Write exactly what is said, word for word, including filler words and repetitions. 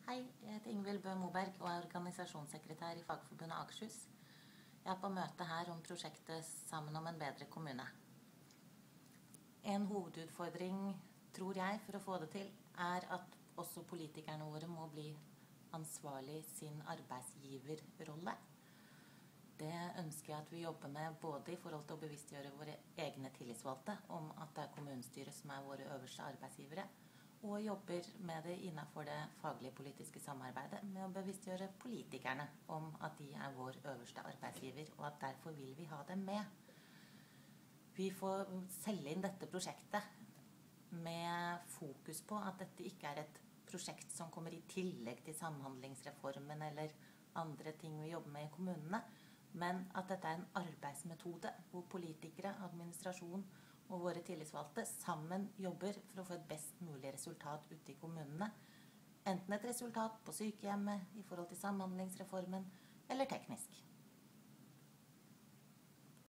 Hei, jeg heter Ingvild Bø Moberg og er organisasjonssekretær i Fagforbundet Akershus. Jeg er på møte her om prosjektet Sammen om en bedre kommune. En hovedutfordring, tror jeg, for å få det til, er at også politikerne våre må bli ansvarlig sin arbeidsgiverrolle. Det ønsker jeg at vi jobber med både i forhold til å bevisstgjøre våre egne tillitsvalgte om at det er kommunestyret som er våre øverste arbeidsgivere, og jobber med det innenfor det faglige politiske samarbeidet med å bevisstgjøre politikerne om at de er vår øverste arbeidsgiver, og at derfor vil vi ha dem med. Vi får selge inn dette prosjektet med fokus på at dette ikke er et prosjekt som kommer i tillegg til samhandlingsreformen eller andre ting vi jobber med i kommunene, men at dette er en arbeidsmetode hvor politikere, administrasjon og våre tillitsvalgte sammen jobber for å få et best mulig resultat ute i kommunene. Enten et resultat på sykehjemmet i forhold til samhandlingsreformen, eller teknisk.